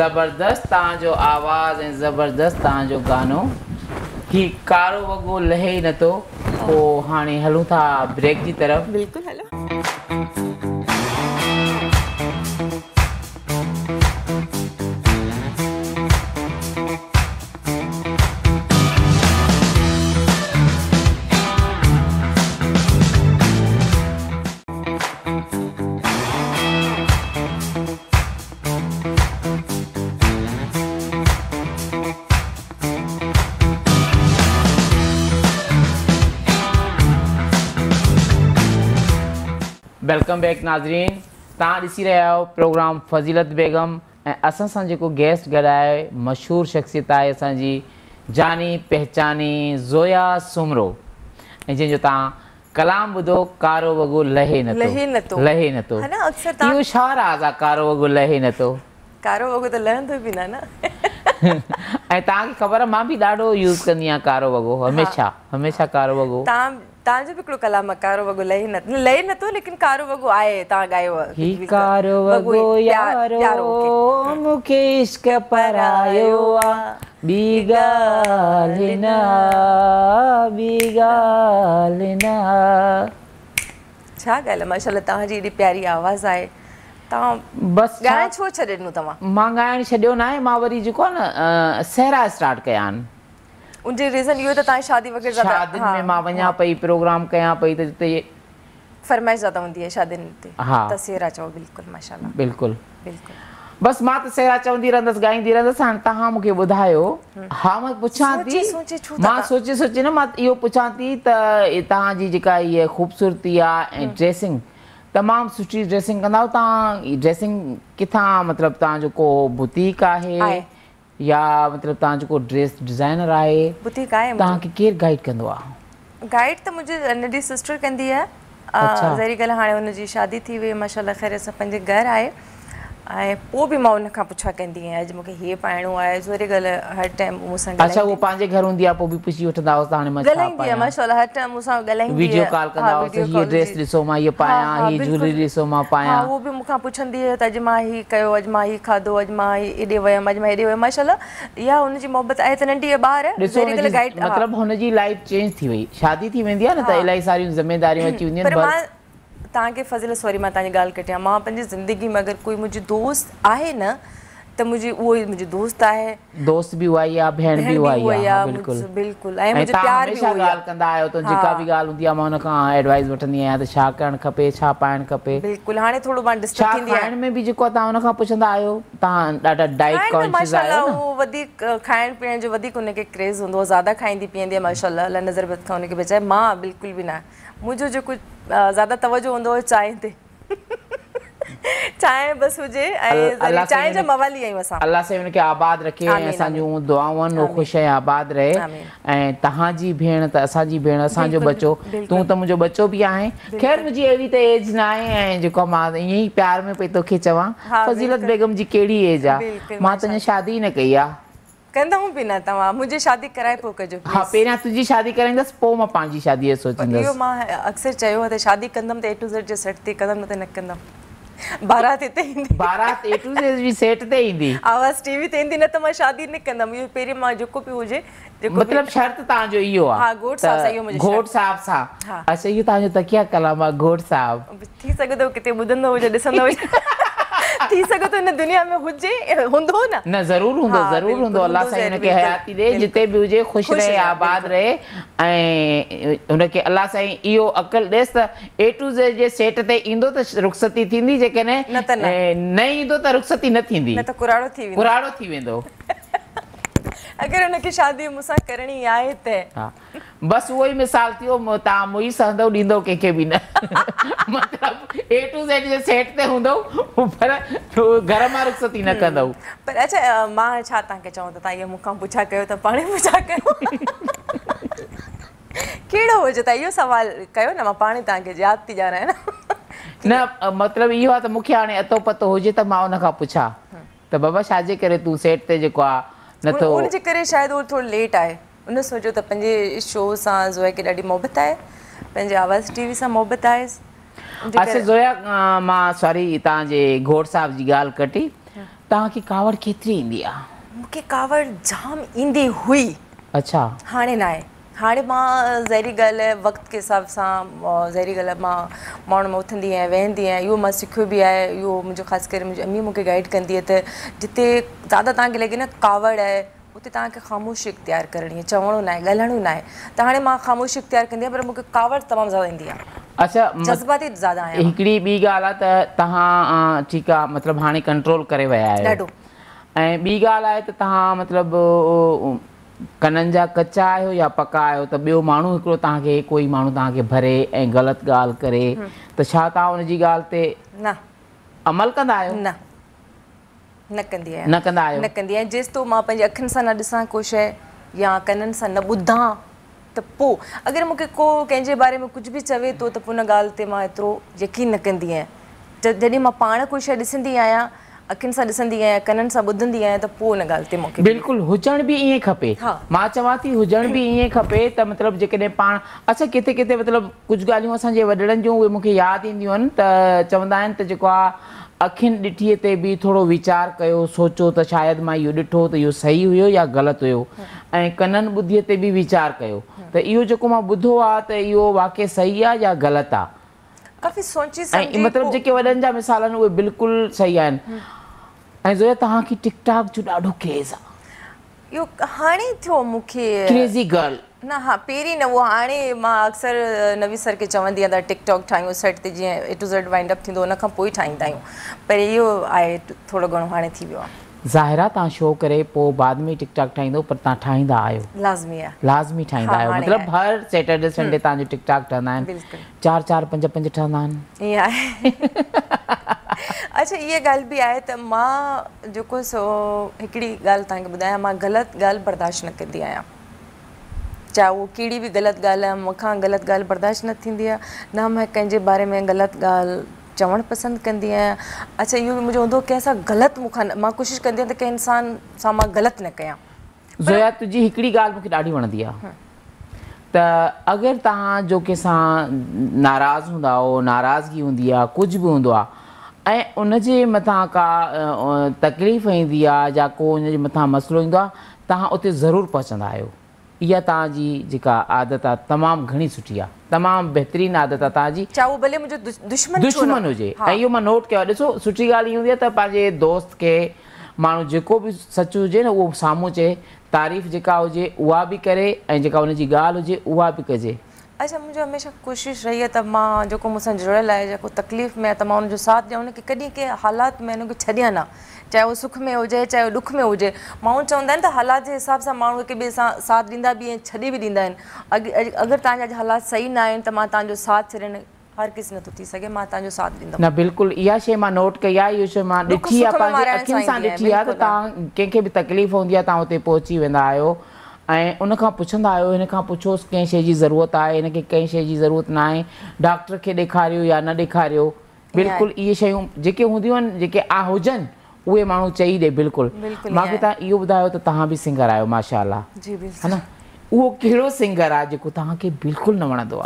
[SPEAKER 1] ज़बरदस्त तव्हांजो आवाज़ ऐं ज़बरदस्त तव्हांजो गानो ही कारो वॻो लहे ई नथो पोइ हाणे हलूं था ब्रेक जी तरफ़
[SPEAKER 2] बिल्कुलु हलो
[SPEAKER 1] वेलकम बैक नाज़रीन तव्हां ॾिसी रहिया आहियो प्रोग्राम फ़ज़ीलत बेगम ऐं असां सां जेको गेस्ट गॾु आहे मशहूरु शख़्सियत आहे असांजी जानी पहचानी ज़ोया सुमरो ऐं जंहिंजो तव्हां कलाम ॿुधो कारो वॻो लहे नथो इहो छा राज़ आहे कारो वॻो लहे नथो
[SPEAKER 2] कारो वॻो त लहंदो बि न
[SPEAKER 1] ऐं तव्हांखे ख़बर आहे मां बि ॾाढो यूज़ कंदी आहियां कारो वॻो हमेशह कारो वॻो
[SPEAKER 2] तव्हांजो बि हिकिड़ो कलाम आहे कारो वॻो लहे नथो लेकिन कारो वॻो आहे तव्हां ॻायो
[SPEAKER 1] ही कारो वॻो यारो मूंखे इश्क परायो आहे ॿी ॻाल्हि न
[SPEAKER 2] छा ॻाल्हि आहे माशाल्लाह तव्हांजी एॾी प्यारी आवाज़ आहे तव्हां बसि ॻाइण छो छॾे ॾिनो तव्हां
[SPEAKER 1] मां ॻाइणु छॾियो न आहे मां वरी जेको आहे न सहरा स्टार्ट कया आहिनि
[SPEAKER 2] उनजी रीज़न इहो त तव्हां शादी वग़ैरह
[SPEAKER 1] शादियुनि में मां वञा पई प्रोग्राम कयां पई त जिते
[SPEAKER 2] फरमाइश ज़्यादा हूंदी आहे शादियुनि ते
[SPEAKER 1] हा
[SPEAKER 2] त सहरा चओ बिल्कुलु माशाल्लाह
[SPEAKER 1] बिल्कुलु बसि मां त सहरा चवंदी रहंदसि ॻाईंदी रहंदसि हाणे तव्हां मूंखे ॿुधायो हा मां पुछां थी मां सोचे न मां इहो पुछां थी त तव्हांजी जेका इहा ख़ूबसूरती आहे ऐं ड्रेसिंग तमामु सुठी ड्रेसिंग कंदा आहियो तव्हां ड्रेसिंग किथां मतिलबु तव्हांजो को बुटीक आहे या मतलब तव्हां जेको ड्रेस डिज़ाइनर आहे
[SPEAKER 2] बुटीक आहे
[SPEAKER 1] तव्हांखे केरु गाइड कंदो आहे
[SPEAKER 2] गाइड त मुंहिंजी नंढी सिस्टर कंदी आहे ज़ाहिरी ॻाल्हि हाणे हुनजी शादी थी वई माशाल्लाह ख़ैर सां पंहिंजे घरु आहे ऐं पोइ बि मां उनखां पुछा कंदी आहियां अॼु मूंखे हीअ पाइणो आहे ज़ाहिरी ॻाल्हि हर टाइम मूंसां
[SPEAKER 1] अच्छा उहो पंहिंजे घर हूंदी आहे पोइ बि पुछी वठंदा हुअसि हाणे मां
[SPEAKER 2] ॻाल्हाईंदी आहे माशाल्लाह हर टाइम मूंसां ॻाल्हाईंदी आहे
[SPEAKER 1] वीडियो कॉल कंदा हुअसि हीअ ड्रेस ॾिसो मां हीअ पायां हीअ ज्वेलरी ॾिसो मां पायां
[SPEAKER 2] उहो बि मूंखां पुछंदी आहे त अॼु मां हीअ कयो अॼु मां हीअ खाधो अॼु मां हेॾे वियमि अॼु मां हेॾे वियमि माशाल्लाह इहा हुनजी मोहबत आहे त नंढी ॿार
[SPEAKER 1] मतिलबु हुनजी लाइफ चेंज थी वई शादी थी वेंदी आहे न त इलाही सारियूं ज़िमेदारियूं अची वेंदियूं आहिनि
[SPEAKER 2] तव्हांखे फ़ज़ीलत सॉरी मां तव्हांजी ॻाल्हि कटियां मां पंहिंजी ज़िंदगी में अगरि कोई मुंहिंजी दोस्त आहे न त मुंहिंजी उहो ई मुंहिंजी दोस्त आहे
[SPEAKER 1] दोस्त बि उहा ई आहे भेण बि उहा ई आहे
[SPEAKER 2] बिल्कुलु ऐं मुंहिंजो प्यार बि
[SPEAKER 1] ॻाल्हि कंदा आहियो त जेका बि ॻाल्हि हूंदी आहे मां हुनखां एडवाइस वठंदी आहियां त छा करणु खपे छा पाइणु खपे
[SPEAKER 2] बिल्कुलु हाणे थोरो मां डिस्टर्ब थींदी आहियां
[SPEAKER 1] खाइण में बि जेको आहे तव्हां हुनखां पुछंदा आहियो तव्हां ॾाढा डाइट कॉन्शियस आहियो न
[SPEAKER 2] उहो वधीक खाइण पीअण जो वधीक हुनखे क्रेज़ हूंदो आहे ज़्यादा खाईंदी पीअंदी आहे माशाल्लाह अलाह नज़र बद खां हुनखे बचाए मां बिल्कुलु बि न मुंहिंजो जेको ज़्यादा तवजो हूंदो आहे चांहि ते चांहि बस हुजे ऐं चांहि जा मवाली आहियूं असां
[SPEAKER 1] अल्लाह से हुनखे आबाद रखे ऐं असांजूं दुआऊं आहिनि उहो ख़ुशि ऐं आबाद रहे ऐं तव्हांजी भेण त असांजी भेण असांजो बचो तूं त मुंहिंजो बचो बि आहे ख़ैर मुंहिंजी अहिड़ी त एज न आहे ऐं जेको मां ईअं ई प्यार में पई तोखे चवां फ़ज़ीलत बेगम जी कहिड़ी एज आहे मां त अञा शादी ई न कई आहे
[SPEAKER 2] कंदमि बि न तव्हां मुंहिंजी शादी कराए पोइ कजो
[SPEAKER 1] हा पहिरियां तुंहिंजी शादी कराईंदसि पोइ मां पंहिंजी शादीअ जो सोचींदसि
[SPEAKER 2] इहो मां अक्सर चयो आहे त शादी कंदमि त A to Z जो सेट ते कंदमि न त न कंदमि बारात हिते ईंदी
[SPEAKER 1] बारात A to Z जी सेट ते ईंदी
[SPEAKER 2] आवाज़ टीवी ते ईंदी न त मां शादी न कंदमि इहो पहिरीं मां जेको बि हुजे
[SPEAKER 1] मतिलबु शर्त तव्हांजो इहो आहे
[SPEAKER 2] हा घोट साहब सां इहो मुंहिंजो
[SPEAKER 1] घोट साहब सां अच्छा इहो तव्हांजो तकिया कलाम आहे घोट साहब
[SPEAKER 2] थी सघे थो किथे ॿुधंदो हुजे ॾिसंदो हुजे थी सघे थो हिन दुनिया में हुजे हूंदो न
[SPEAKER 1] ज़रूरु हूंदो अलाह साईं हुनखे हयाती ॾे जिते बि हुजे ख़ुशि रहे आबाद रहे ऐं हुनखे अलाह साईं इहो अक़ल ॾेसि त A to Z जे सेट ते ईंदो त रुख़सती थींदी जेकॾहिं न ईंदो त रुख़सती न थींदी
[SPEAKER 2] न त
[SPEAKER 1] कुराड़ो थी वेंदो
[SPEAKER 2] अगरि हुनखे शादी मूंसां करणी आहे त
[SPEAKER 1] बसि उहो ई मिसाल थियो तव्हां मुई सहंदो ॾींदो कंहिंखे बि न मतिलबु A to Z जे सेट ते हूंदो पर घर मां रुख़सती न कंदो
[SPEAKER 2] पर अच्छा मां छा तव्हांखे चवां त तव्हां इहो मूंखां पुछा कयो त पाण पुछा कयो कहिड़ो हुजे त इहो सवाल कयो न मां पाण तव्हांखे यादि थी ॼाणायां
[SPEAKER 1] न मतिलबु इहो आहे त मूंखे हाणे अतो पतो हुजे त मां उनखां पुछां त बाबा छाजे करे तूं सेट ते जेको आहे नथो
[SPEAKER 2] उनजे करे शायदि उहो थोरो लेट आहे उन सोचियो त पंहिंजे शो सां ज़ोया खे ॾाढी मोहबत आहे पंहिंजे आवाज़ टीवी सां मोहबत आहे अच्छा
[SPEAKER 1] ज़ोया मां सॉरी तव्हांजे घोट साहब जी ॻाल्हि कटी तव्हांखे कावड़ केतिरी ईंदी आहे?
[SPEAKER 2] मूंखे कावड़ जाम ईंदी हुई।
[SPEAKER 1] अच्छा।
[SPEAKER 2] हाणे न आहे। हाणे मां ज़ाहिरी ॻाल्हि आहे वक़्त के हिसाब सां ज़ाहिरी ॻाल्हि आहे मां माण्हुनि में उथंदी आहियां वेहंदी आहियां। इहो मां सिखियो बि आहे। इहो मुंहिंजो ख़ासि करे मुंहिंजी अम्मी मूंखे गाइड कंदी आहे त जिते ज़्यादा तव्हांखे लॻे न कावड़ आहे उते तव्हांखे ख़ामोशी इख़्तियार करणी आहे, चवणो न आहे, ॻाल्हाइणो न आहे। त हाणे मां ख़ामोशी इख़्तियार कंदी आहियां पर मूंखे कावड़ तमामु ज़्यादा ईंदी आहे।
[SPEAKER 1] अच्छा,
[SPEAKER 2] जज़्बाती ज़्यादा आहियां।
[SPEAKER 1] हिकिड़ी ॿी ॻाल्हि आहे त तव्हां ठीकु आहे मतिलबु हाणे कंट्रोल करे विया आहियो
[SPEAKER 2] ॾाढो।
[SPEAKER 1] ऐं ॿी ॻाल्हि आहे त तव्हां मतिलबु कननि जा कचा आहियो या पका आहियो त ॿियो माण्हू हिकिड़ो तव्हांखे कोई माण्हू तव्हांखे भरे ऐं ग़लति ॻाल्हि करे त छा तव्हां हुनजी ॻाल्हि ते
[SPEAKER 2] न
[SPEAKER 1] अमल कंदा आहियो?
[SPEAKER 2] न कंदी आहियां।
[SPEAKER 1] न कंदा आहियो?
[SPEAKER 2] न कंदी आहियां जेसि तो मां पंहिंजी अखियुनि सां न ॾिसां को शइ या कननि सां न ॿुधां त पोइ अगरि मूंखे को कंहिंजे बारे में कुझु बि चवे थो त पोइ उन ॻाल्हि ते मां एतिरो यकीन न कंदी आहियां। जॾहिं मां पाण कोई शइ ॾिसंदी आहियां अखियुनि सां ॾिसंदी आहियां कननि सां ॿुधंदी आहियां त पोइ उन ॻाल्हि ते मूंखे
[SPEAKER 1] बिल्कुलु हुजण बि ईअं खपे। मां चवां थी हुजण बि ईअं खपे त मतिलबु जेकॾहिं पाण अच्छा किथे किथे मतिलबु कुझु ॻाल्हियूं असांजे वॾड़नि जूं उहे मूंखे यादि ईंदियूं आहिनि त चवंदा आहिनि त जेको आहे अखियुनि ॾिठीअ ते बि थोरो वीचार कयो सोचो त शायदि मां इहो ॾिठो त इहो सही हुयो या ग़लति हुयो ऐं कननि ॿुधीअ ते बि वीचार कयो त इहो जेको मां ॿुधो आहे त इहो वाक़ई सही आहे या ग़लति आहे।
[SPEAKER 2] काफ़ी सोची
[SPEAKER 1] ऐं मतिलबु जेके वॾनि जा मिसाल आहिनि उहे बिल्कुलु सही आहिनि। ऐं ज़ोया तव्हांखे टिकटॉक जो ॾाढो क्रेज़ आहे।
[SPEAKER 2] इहो हाणे थियो मूंखे
[SPEAKER 1] क्रेज़ी गर्ल
[SPEAKER 2] न। हा पहिरीं न उहो हाणे मां अक्सर नवी सर खे चवंदी आहियां त टिकटॉक ठाहियूं सेट ते जीअं A to Z wind up थींदो उन खां पोइ ठाहींदा आहियूं पर इहो आहे थोरो घणो हाणे थी वियो आहे।
[SPEAKER 1] ज़ाहिरा तव्हां शो करे पोइ बाद में टिकटॉक ठाहींदो पर तव्हां ठाहींदा आहियो?
[SPEAKER 2] लाज़मी आहे।
[SPEAKER 1] लाज़मी ठाहींदा आहियो मतिलबु हर सैटरडे संडे तव्हांजो टिकटॉक ठहंदा आहिनि? 4-4 5-5 ठहंदा आहिनि?
[SPEAKER 2] ईअं आहे। अच्छा इहा ॻाल्हि बि आहे त मां जेको सो हिकिड़ी ॻाल्हि तव्हांखे ॿुधायां मां ग़लति ॻाल्हि बर्दाश्त न कंदी आहियां चाहे उहो कहिड़ी बि ग़लति ॻाल्हि आहे मूंखां ग़लति ॻाल्हि बर्दाश्त न थींदी आहे न मैं कंहिंजे बारे में ग़लति ॻाल्हि चवणु पसंदि कंदी आहियां। अच्छा इहो बि मुंहिंजो हूंदो कंहिंसां ग़लति मूंखां मां कोशिशि कंदी आहियां त कंहिं इंसान सां मां ग़लति न कयां। ज़ोया
[SPEAKER 1] तुंहिंजी हिकिड़ी ॻाल्हि मूंखे ॾाढी वणंदी आहे त अगरि तव्हां जो कंहिंसां नाराज़ हूंदा हो नाराज़गी हूंदी आहे कुझु बि हूंदो आहे ऐं उनजे मथां का तकलीफ़ ईंदी आहे या को उनजे मथां मसइलो ईंदो आहे तव्हां उते ज़रूरु पहुचंदा आहियो। इहा तव्हांजी जेका आदत आहे तमामु घणी सुठी आहे तमामु बहितरीनु आदत आहे तव्हांजी
[SPEAKER 2] चाहे उहो भले मुंहिंजो
[SPEAKER 1] दुश्मन हुजे। ऐं इहो मां नोट कयो आहे ॾिसो सुठी ॻाल्हि इहा हूंदी आहे त पंहिंजे दोस्त खे माण्हू जेको बि सच हुजे न उहो साम्हूं चए तारीफ़ जेका हुजे उहा बि करे ऐं जेका उनजी ॻाल्हि हुजे उहा बि कजे।
[SPEAKER 2] अच्छा मुंहिंजो हमेशह कोशिशि रही आहे त मां जेको मूंसां जुड़ियल आहे जेको तकलीफ़ में आहे त मां उनजो साथ ॾियां उनखे कॾहिं कंहिं हालात में उनखे छॾियां न चाहे उहो सुख में हुजे चाहे उहो ॾुख में हुजे। माण्हू चवंदा आहिनि त हालात जे हिसाब सां माण्हू हिक ॿिए सां साथ ॾींदा बि ऐं छॾे बि ॾींदा आहिनि। अगरि तव्हांजा हालात सही न आहिनि त मां तव्हांजो साथ छॾणु हर किस नथो थी सघे मां तव्हांजो साथ ॾींदमि।
[SPEAKER 1] न बिल्कुलु इहा शइ मां नोट कई आहे इहो शइ मां ॾिठी आहे पंहिंजी अखियुनि सां ॾिठी आहे त तव्हां कंहिंखे बि तकलीफ़ हूंदी आहे तव्हां उते पहुची वेंदा आहियो ऐं उनखां पुछंदा आहियो हिन खां पुछोसि कंहिं शइ जी ज़रूरत आहे हिनखे कंहिं शइ जी ज़रूरत न आहे डॉक्टर खे ॾेखारियो या न ॾेखारियो। बिल्कुलु इहे शयूं जेके हूंदियूं आहिनि जेके हुजनि उहे माण्हू चई ॾे। बिल्कुलु मूंखे तव्हां इहो ॿुधायो त तव्हां बि सिंगर आहियो माशाअल्लाह है न उहो कहिड़ो सिंगर आहे जेको तव्हांखे बिल्कुलु न वणंदो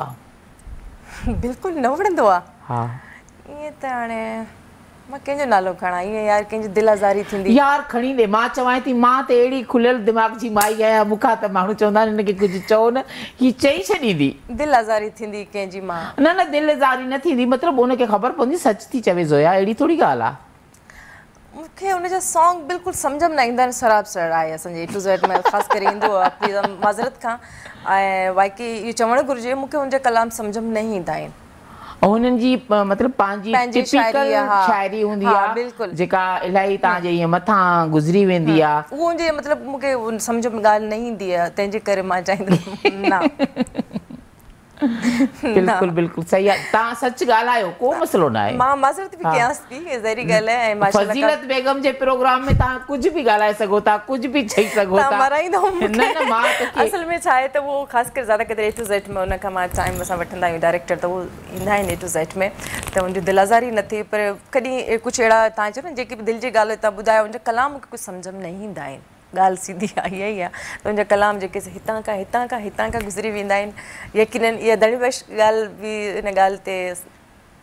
[SPEAKER 1] आहे?
[SPEAKER 2] बिल्कुलु न वणंदो आहे?
[SPEAKER 1] हा
[SPEAKER 2] ईअं त हाणे मां कंहिंजो नालो खणां ईअं यार कंहिंजी दिलि आज़ारी थींदी
[SPEAKER 1] यार खणी ॾे। मां चवां थी मां त अहिड़ी खुलियल दिमाग़ जी माई आहियां मूंखां त माण्हू चवंदा आहिनि हिनखे कुझु चओ न हीअ चई छॾींदी
[SPEAKER 2] दिलि आज़ारी थींदी कंहिंजी मां
[SPEAKER 1] न दिलि आज़ारी न थींदी मतिलबु उनखे ख़बर पवंदी सच थी चवे ज़ोया अहिड़ी थोरी ॻाल्हि आहे।
[SPEAKER 2] मूंखे उनजा सॉन्ग बिल्कुलु सम्झ में न ईंदा आहिनि। शराब सर आहे असांजे ए टू ज़ेड में ख़ासि करे ईंदो आहे प्लीज़ माज़रत खां ऐं बाक़ी इहो चवणु घुरिजे मूंखे उनजा कलाम सम्झ में न ईंदा आहिनि
[SPEAKER 1] ऐं हुननि जी मतिलबु पंहिंजी शाइरी हूंदी आहे जेका इलाही तव्हांजे ईअं मथां गुज़री वेंदी आहे
[SPEAKER 2] उहो मुंहिंजे मतिलबु मूंखे सम्झ में ॻाल्हि न ईंदी आहे तंहिंजे करे मां चाहींदमि न।
[SPEAKER 1] बिल्कुलु बिल्कुलु सही आहे तव्हां सच ॻाल्हायो को मसइलो न आहे।
[SPEAKER 2] मां माज़रत बि कयांसि थी ज़ाहिरी ॻाल्हि आहे ऐं
[SPEAKER 1] फज़ीलत बेगम जे प्रोग्राम में तव्हां कुझु बि ॻाल्हाए सघो था कुझु बि चई सघो था।
[SPEAKER 2] असल में छा आहे त उहो ख़ासि करे ज़्यादा करे ए टू ज़ेड में उनखां मां टाइम असां वठंदा आहियूं डायरेक्टर त उहो ईंदा आहिनि ए टू ज़ेड में त उनजी दिलि आज़ारी न थिए पर कॾहिं कुझु अहिड़ा तव्हां चयो न जेकी बि दिलि जी ॻाल्हि तव्हां ॿुधायो उनजा कलाम मूंखे कुझु सम्झ में न ईंदा आहिनि। ॻाल्हि सीधी आहे इहा ई आहे त उनजा कलाम जेके हितां खां गुज़री वेंदा आहिनि। यकीननि इहा दड़िवश ॻाल्हि बि इन ॻाल्हि ते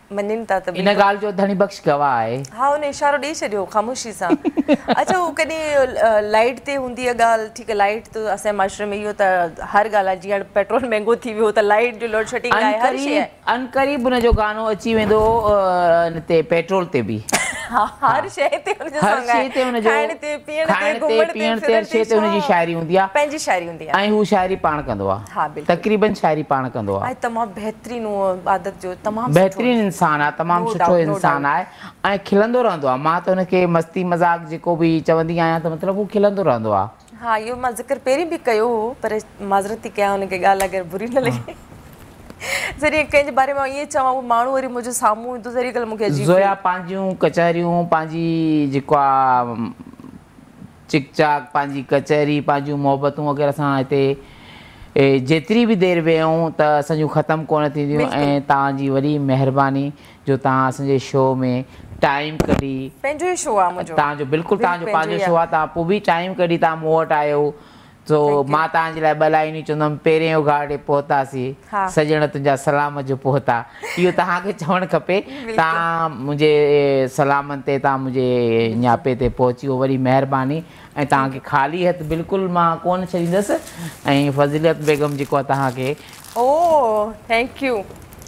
[SPEAKER 2] मञनि था त
[SPEAKER 1] इन ॻाल्हि जो धनी बख़्श गवाह आहे।
[SPEAKER 2] हा हुन इशारो ॾेई छॾियो ख़ामोशी सां। अच्छा हू कॾहिं लाइट ते हूंदी आहे ॻाल्हि, ठीकु आहे लाइट त असांजे माशरे में इहो त हर ॻाल्हि आहे, जीअं पेट्रोल महांगो थी वियो त लाइट जो लोड शेडिंग आहे, हर शइ आहे।
[SPEAKER 1] अनकरीब हुनजो गानो अची वेंदो हिन ते पेट्रोल ते बि,
[SPEAKER 2] हर शइ ते हुनजो सॉन्ग आहे, खाइण ते पीअण ते हर शइ ते
[SPEAKER 1] हुनजी शाइरी हूंदी आहे,
[SPEAKER 2] पंहिंजी शाइरी हूंदी आहे
[SPEAKER 1] ऐं हू शाइरी पाण कंदो आहे।
[SPEAKER 2] हा बिल्कुलु,
[SPEAKER 1] तक़रीबन शाइरी पाण कंदो आहे।
[SPEAKER 2] ऐं तमामु बहितरीन आदत जो तमामु
[SPEAKER 1] बहितरीन इंसान आहे, तमामु सुठो इंसान आहे ऐं खिलंदो रहंदो आहे। मां त हुनखे मस्ती मज़ाक जेको बि चवंदी आहियां त मतिलबु हू खिलंदो रहंदो आहे।
[SPEAKER 2] हा इहो मां ज़िक्र पहिरीं बि कयो हो, पर माज़रत थी कयां हुनखे ॻाल्हि अगरि बुरी न लॻे। ज़रिए कंहिंजे बारे में ईअं चवां उहो माण्हू वरी मुंहिंजो साम्हूं ईंदो ज़रिए ॻाल्हि मूंखे अजीब
[SPEAKER 1] ज़ोया पंहिंजियूं कचहरियूं, पंहिंजी जेको आहे चिक चाक, पंहिंजी कचहरी, पंहिंजियूं मोहबतूं अगरि असां हिते जेतिरी बि देरि वेहूं त असांजूं ख़तमु कोन थींदियूं। ऐं तव्हांजी वॾी महिरबानी जो तव्हां असांजे शो में टाइम कढी,
[SPEAKER 2] पंहिंजो ई शो आहे मुंहिंजो,
[SPEAKER 1] तव्हांजो बिल्कुलु तव्हांजो पंहिंजो शो आहे, तव्हां पोइ बि टाइम कढी तव्हां मूं वटि आयो। तो मां तव्हांजे लाइ ॿ लाइनियूं चवंदमि, पहिरें जो घाट पहुतासीं, सजण तुंहिंजा सलाम जो पहुता, इहो तव्हांखे चवणु खपे। तव्हां मुंहिंजे सलामनि ते, तव्हां मुंहिंजे न्यापे ते पहुची वियो, वरी महिरबानी। ऐं तव्हांखे ख़ाली हथ बिल्कुलु मां कोन छॾींदसि। ऐं फज़ीलत बेगम जेको आहे तव्हांखे,
[SPEAKER 2] oh thank you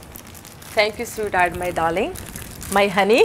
[SPEAKER 2] sweetheart my darling, my honey.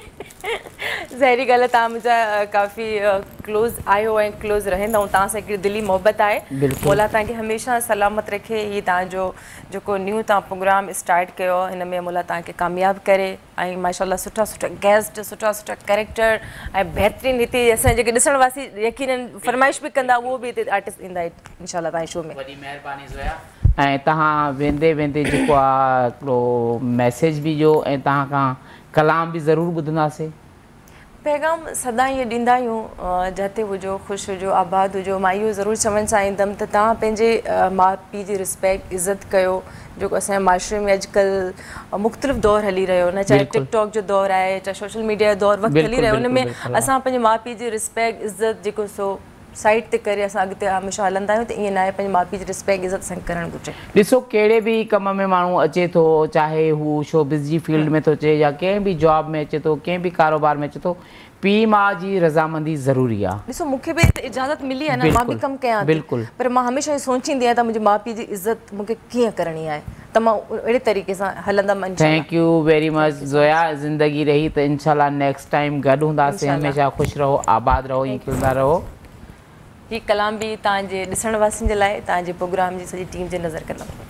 [SPEAKER 2] ज़ाहिरी ॻाल्हि आहे तव्हां मुंहिंजा काफ़ी क्लोज़ आहियो ऐं क्लोज़ रहंदा, तव्हां सां हिकिड़ी दिली मोहबत आहे। मौला तव्हांखे हमेशह सलामत रखे। हीअ तव्हांजो जेको न्यू तव्हां प्रोग्राम स्टार्ट कयो हिन में मौला तव्हांखे कामयाबु करे। ऐं माशाल्लाह सुठा सुठा गेस्ट, सुठा सुठा कैरेक्टर ऐं बहितरीनु हिते असां जेके ॾिसण वासी यकीनन फरमाइश बि कंदा उहो बि हिते आर्टिस्ट ईंदा इंशाल्लाह तव्हांजे शो में।
[SPEAKER 1] वॾी महिरबानी ज़ोया। ऐं तव्हां वेंदे वेंदे जेको आहे हिकिड़ो मैसेज बि ॾियो ऐं तव्हां खां कलाम बि ज़रूरु ॿुधंदासीं।
[SPEAKER 2] पैगाम सदा ईअं ॾींदा आहियूं, जिते हुजो ख़ुशि हुजो आबाद हुजो। मां इहो ज़रूरु चवणु चाहींदमि त तव्हां पंहिंजे माउ पीउ जी रिस्पेक्ट इज़त कयो, जेको असांजे माशरे में अॼुकल्ह मुख़्तलिफ़ दौरु हली रहियो न, चाहे टिकटॉक जो दौरु आहे, चाहे सोशल मीडिया जो दौरु वक़्तु हली रहियो, हुन में असां पंहिंजे माउ पीउ जी रिस्पेक्ट इज़त जेको सो साइड ते करे असां अॻिते हमेशह हलंदा आहियूं। त ईअं न आहे, पंहिंजे माउ पीउ जी रिस्पेक्ट इज़त असांखे करणु घुरिजे।
[SPEAKER 1] ॾिसो कहिड़े बि कम में माण्हू अचे थो, चाहे हू शोबिज़ जी फील्ड में थो अचे या कंहिं बि जॉब में अचे थो, कंहिं बि कारोबार में अचे थो, पीउ माउ जी रज़ामंदी ज़रूरी आहे।
[SPEAKER 2] ॾिसो मूंखे बि इजाज़त मिली आहे न, मां बि कमु कयां बिल्कुलु, पर मां हमेशह इहो सोचींदी आहियां त मुंहिंजे माउ पीउ जी इज़त मूंखे कीअं करणी आहे, त मां अहिड़े तरीक़े सां हलंदमि।
[SPEAKER 1] Thank you very much Zoya. ज़िंदगी रही त इंशाल्लाह नेक्स्ट टाइम गॾु हूंदासीं। हमेशह ख़ुशि रहो, आबाद रहो, ईअं खिलंदा रहो।
[SPEAKER 2] हीउ कलाम बि तव्हांजे ॾिसण वासियुनि जे लाइ, तव्हांजे प्रोग्राम जी सॼी टीम जे नज़र कंदमि।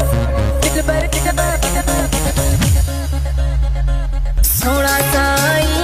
[SPEAKER 2] सोना साईं